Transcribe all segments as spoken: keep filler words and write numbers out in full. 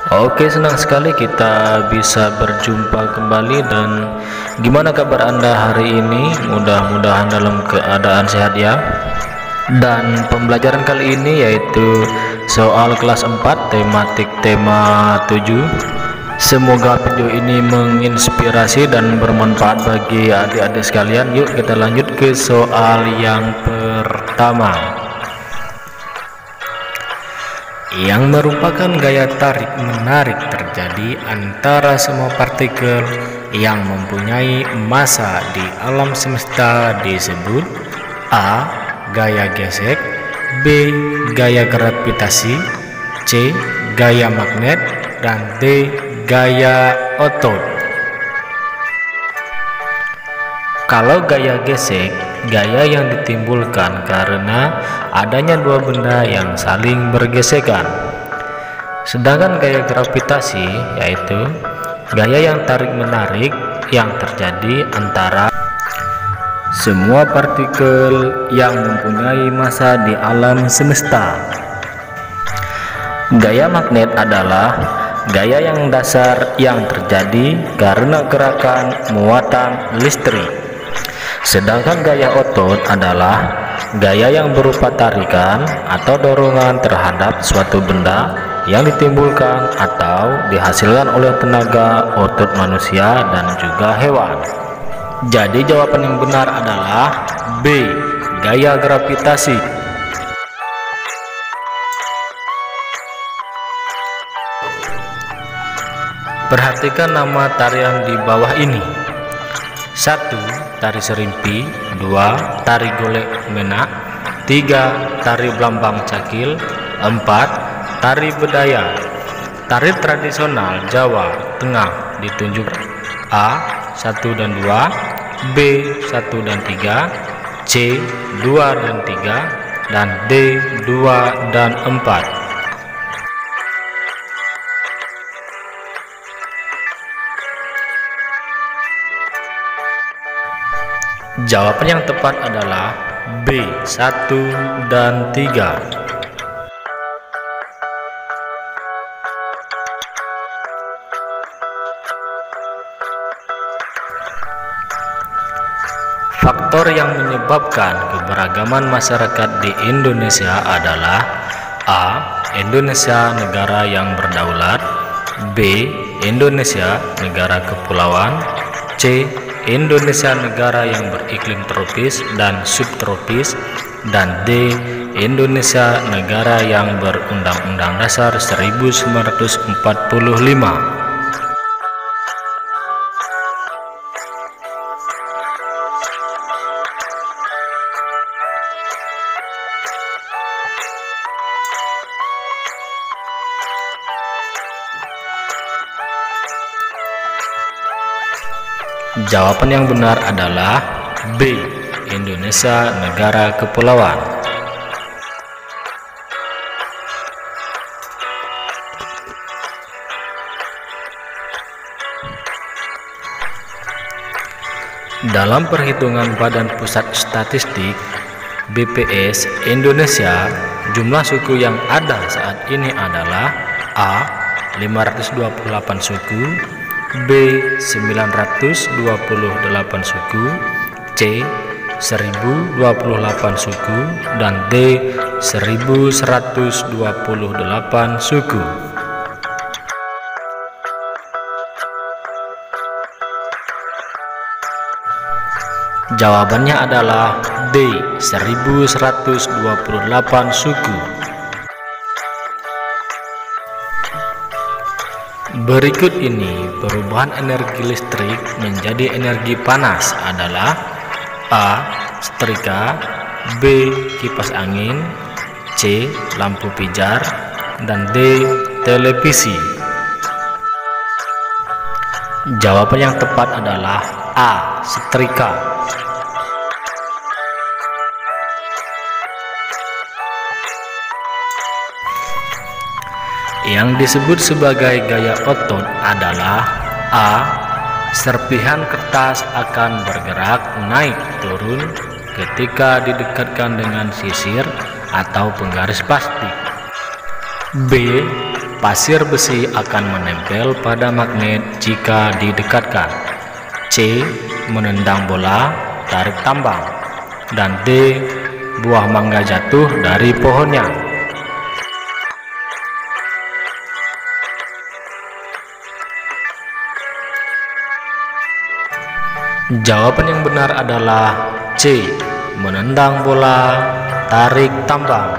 Oke, senang sekali kita bisa berjumpa kembali. Dan gimana kabar Anda hari ini? Mudah-mudahan dalam keadaan sehat ya. Dan pembelajaran kali ini yaitu soal kelas empat, tematik tema tujuh. Semoga video ini menginspirasi dan bermanfaat bagi adik-adik sekalian. Yuk kita lanjut ke soal yang pertama, yang merupakan gaya tarik-menarik terjadi antara semua partikel yang mempunyai massa di alam semesta disebut A. Gaya gesek, B. Gaya gravitasi, C. Gaya magnet, dan D. Gaya otot. Kalau gaya gesek, gaya yang ditimbulkan karena adanya dua benda yang saling bergesekan. Sedangkan gaya gravitasi yaitu gaya yang tarik-menarik yang terjadi antara semua partikel yang mempunyai massa di alam semesta. Gaya magnet adalah gaya yang dasar yang terjadi karena gerakan muatan listrik. Sedangkan gaya otot adalah gaya yang berupa tarikan atau dorongan terhadap suatu benda yang ditimbulkan atau dihasilkan oleh tenaga otot manusia dan juga hewan. Jadi jawaban yang benar adalah B. Gaya gravitasi. Perhatikan nama tarian di bawah ini. Satu. Tari serimpi, dua. Tari golek menak, tiga. Tari belambang cakil, empat. Tari bedaya. Tari tradisional Jawa Tengah ditunjuk A. satu dan dua, B. satu dan tiga, C. dua dan tiga, dan D. dua dan empat. Jawaban yang tepat adalah B. satu dan tiga. Faktor yang menyebabkan keberagaman masyarakat di Indonesia adalah A. Indonesia negara yang berdaulat, B. Indonesia negara kepulauan, C. Indonesia negara yang beriklim tropis dan subtropis, dan D. Indonesia negara yang berundang-undang dasar seribu sembilan ratus empat puluh lima. Jawaban yang benar adalah B. Indonesia negara kepulauan. Dalam perhitungan Badan Pusat Statistik B P S Indonesia, jumlah suku yang ada saat ini adalah A. lima ratus dua puluh delapan suku, B. sembilan ratus dua puluh delapan suku, C. seribu dua puluh delapan suku, dan D. seribu seratus dua puluh delapan suku. Jawabannya adalah D. seribu seratus dua puluh delapan suku. Berikut ini perubahan energi listrik menjadi energi panas adalah A. Setrika, B. Kipas angin, C. Lampu pijar, dan D. Televisi. Jawaban yang tepat adalah A. Setrika. Yang disebut sebagai gaya otot adalah A. Serpihan kertas akan bergerak naik turun ketika didekatkan dengan sisir atau penggaris plastik. B. pasir besi akan menempel pada magnet jika didekatkan. C. Menendang bola, tarik tambang. Dan D. Buah mangga jatuh dari pohonnya. Jawaban yang benar adalah C. Menendang bola, tarik tambang.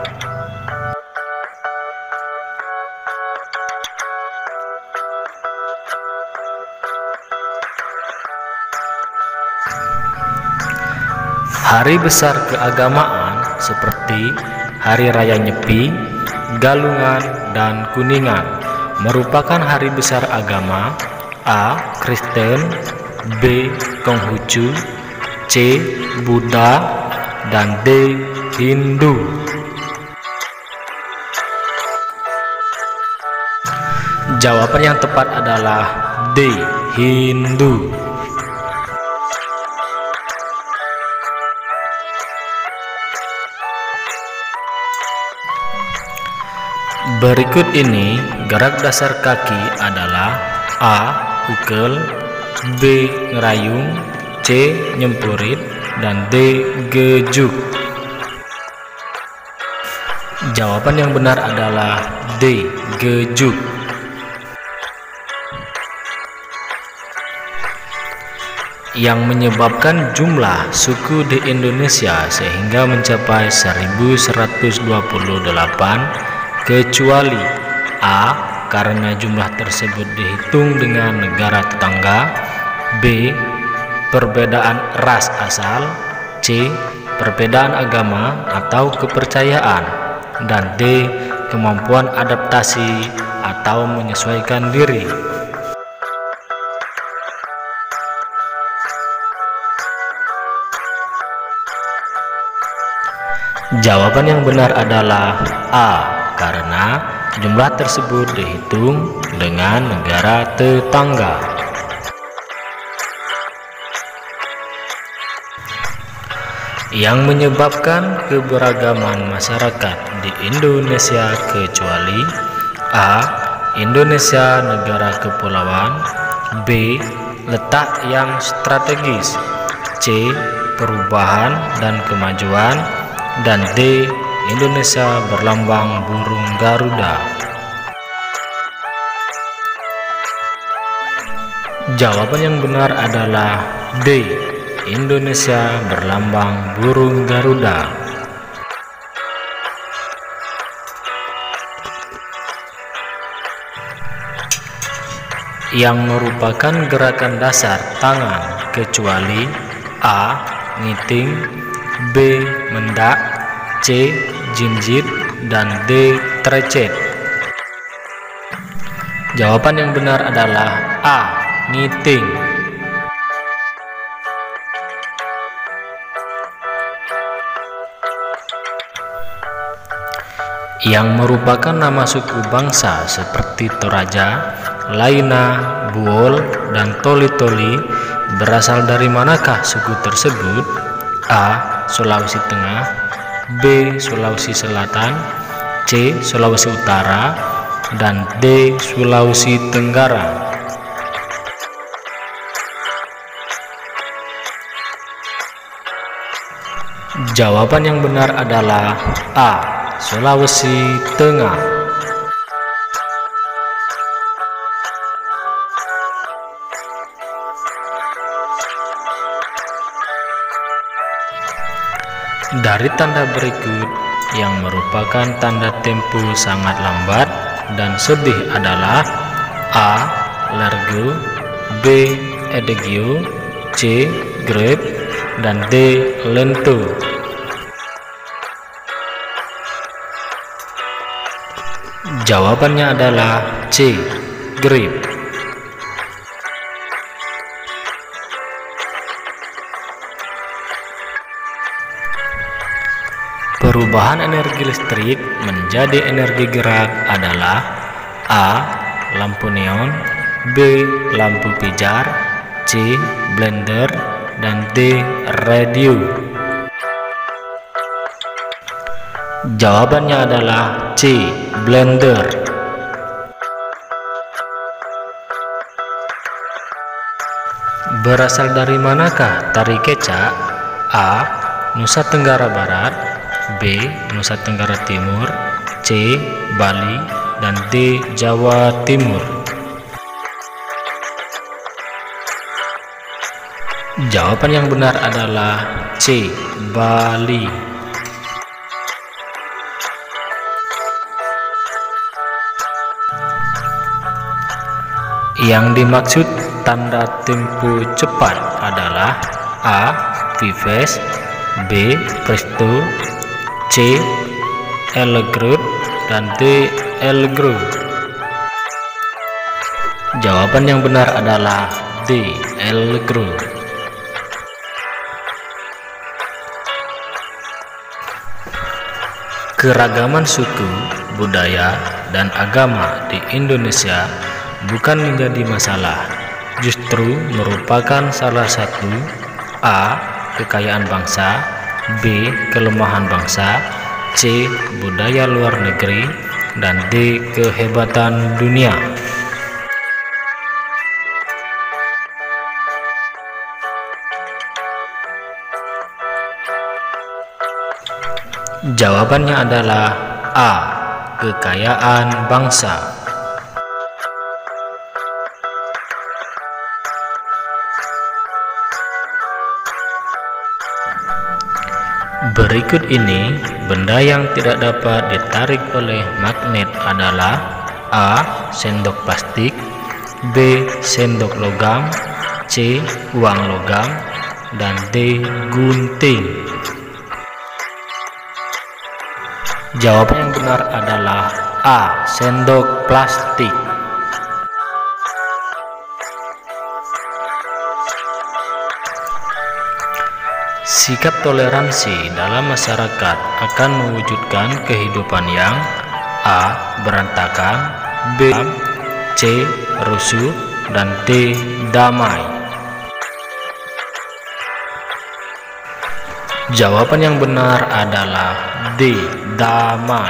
Hari besar keagamaan seperti Hari Raya Nyepi, Galungan, dan Kuningan merupakan hari besar agama A. Kristen, B. Konghucu, C. Buddha, dan D. Hindu. Jawaban yang tepat adalah D. Hindu. Berikut ini gerak dasar kaki adalah A. Ukel, B. Ngerayung, C. Nyempurit, dan D. Gejuk. Jawaban yang benar adalah D. Gejuk. Yang menyebabkan jumlah suku di Indonesia sehingga mencapai seribu seratus dua puluh delapan kecuali A. Karena jumlah tersebut dihitung dengan negara tetangga, B. Perbedaan ras asal, C. Perbedaan agama atau kepercayaan, dan D. Kemampuan adaptasi atau menyesuaikan diri. Jawaban yang benar adalah A. Karena jumlah tersebut dihitung dengan negara tetangga. Yang menyebabkan keberagaman masyarakat di Indonesia kecuali A. Indonesia negara kepulauan, B. Letak yang strategis, C. Perubahan dan kemajuan, dan D. Indonesia berlambang burung Garuda. Jawaban yang benar adalah D. Indonesia berlambang burung Garuda. Yang merupakan gerakan dasar tangan kecuali A. Ngiting, B. Mendak, C. Jinjit, dan D. Trecet. Jawaban yang benar adalah A. Ngiting. Yang merupakan nama suku bangsa seperti Toraja, Laina, Buol, dan Toli-Toli berasal dari manakah suku tersebut? A. Sulawesi Tengah, B. Sulawesi Selatan, C. Sulawesi Utara, dan D. Sulawesi Tenggara. Jawaban yang benar adalah A. Sulawesi Tengah. Dari tanda berikut yang merupakan tanda tempo sangat lambat dan sedih adalah A. Lergo, B. Edegio, C. Grep, dan D. Lento. Jawabannya adalah C. Grep. Perubahan energi listrik menjadi energi gerak adalah A. Lampu neon, B. Lampu pijar, C. Blender, dan D. Radio. Jawabannya adalah C. Blender. Berasal dari manakah tari kecak? A. Nusa Tenggara Barat, B. Nusa Tenggara Timur, C. Bali, dan D. Jawa Timur. Jawaban yang benar adalah C. Bali. Yang dimaksud tanda tempo cepat adalah A. Vives, B. Presto, C. Allegro, dan D. Allegro. Jawaban yang benar adalah D. Allegro. Keragaman suku, budaya, dan agama di Indonesia bukan menjadi masalah, justru merupakan salah satu A. Kekayaan bangsa, B. Kelemahan bangsa, C. Budaya luar negeri, dan D. Kehebatan dunia. Jawabannya adalah A. Kekayaan bangsa. Berikut ini benda yang tidak dapat ditarik oleh magnet adalah A. Sendok plastik, B. Sendok logam, C. Uang logam, dan D. Gunting. Jawaban yang benar adalah A. Sendok plastik. Sikap toleransi dalam masyarakat akan mewujudkan kehidupan yang A. Berantakan, B. C. Rusuh, dan D. Damai. Jawaban yang benar adalah D. Damai.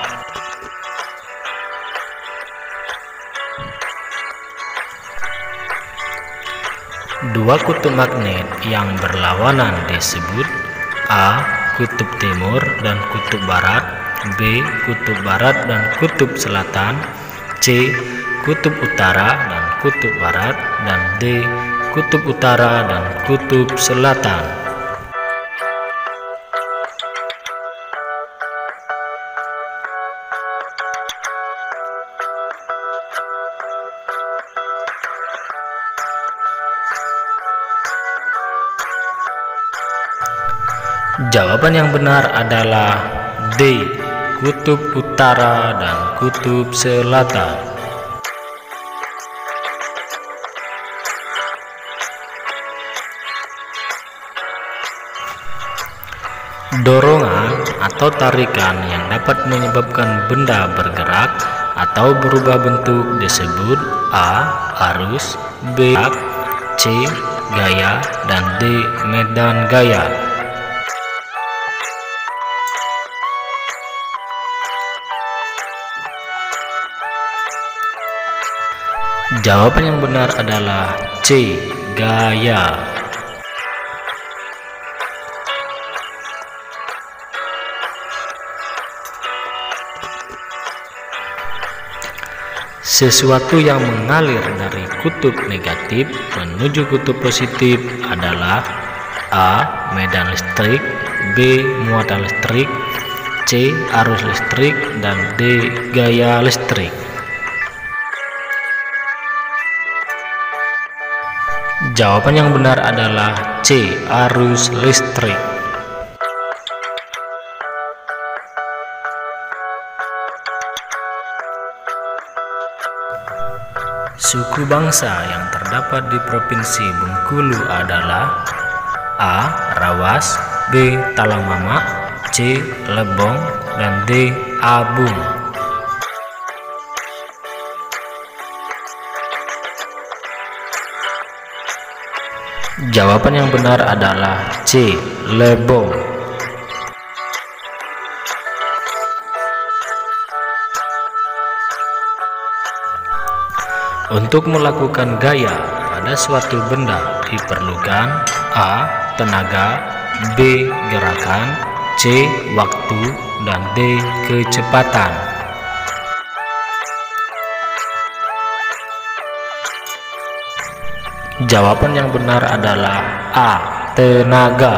Dua kutub magnet yang berlawanan disebut A. Kutub timur dan kutub barat, B. Kutub barat dan kutub selatan, C. Kutub utara dan kutub barat, dan D. Kutub utara dan kutub selatan. Jawaban yang benar adalah D. Kutub utara dan kutub selatan. Dorongan atau tarikan yang dapat menyebabkan benda bergerak atau berubah bentuk disebut A. Arus, B. C. Gaya, dan D. Medan gaya. Jawaban yang benar adalah C. Gaya. Sesuatu yang mengalir dari kutub negatif menuju kutub positif adalah A. Medan listrik, B. Muatan listrik, C. Arus listrik, dan D. Gaya listrik. Jawaban yang benar adalah C. Arus listrik. Suku bangsa yang terdapat di Provinsi Bengkulu adalah A. Rawas, B. Talangmamak, C. Lebong, dan D. Abung. Jawaban yang benar adalah C. Lebong. Untuk melakukan gaya pada suatu benda diperlukan? A. Tenaga, B. Gerakan, C. Waktu, dan D. Kecepatan. Jawaban yang benar adalah A. Tenaga.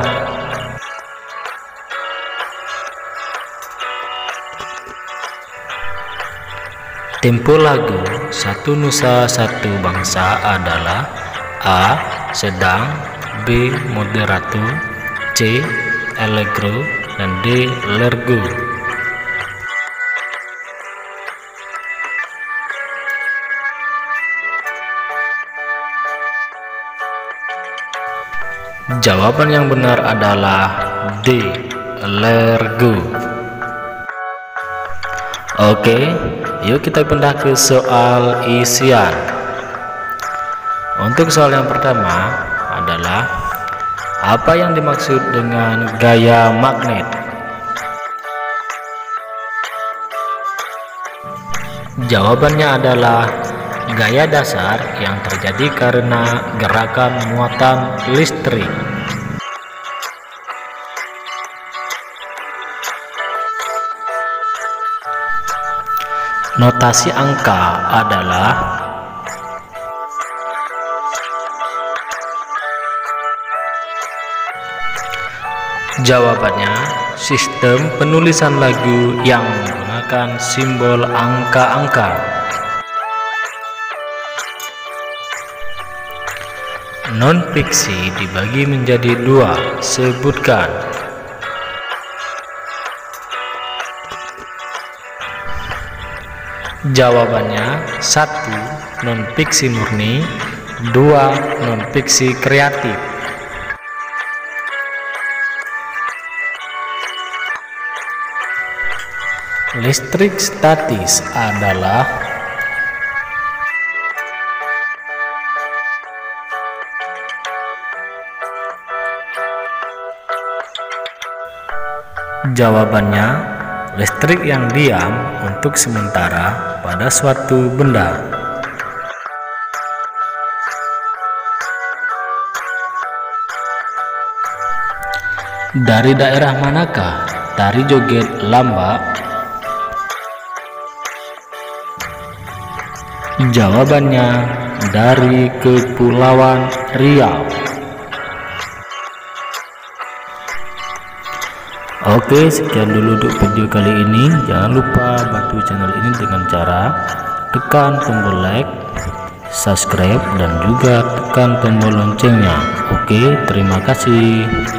Tempo lagu Satu Nusa Satu Bangsa adalah A. Sedang, B. Moderato, C. Allegro, dan D. Lergo. Jawaban yang benar adalah D. Lergo. Oke, yuk kita pindah ke soal isian. Untuk soal yang pertama adalah apa yang dimaksud dengan gaya magnet? Jawabannya adalah gaya dasar yang terjadi karena gerakan muatan listrik. Notasi angka adalah jawabannya sistem penulisan lagu yang menggunakan simbol angka-angka. Non-fiksi dibagi menjadi dua, sebutkan. Jawabannya satu. Non-fiksi murni, dua. Non-fiksi kreatif. Listrik statis adalah jawabannya listrik yang diam untuk sementara pada suatu benda. Dari daerah manakah tari joget lamba? Jawabannya dari Kepulauan Riau. Oke, sekian dulu untuk video kali ini. Jangan lupa bantu channel ini dengan cara tekan tombol like, subscribe, dan juga tekan tombol loncengnya. Oke, terima kasih.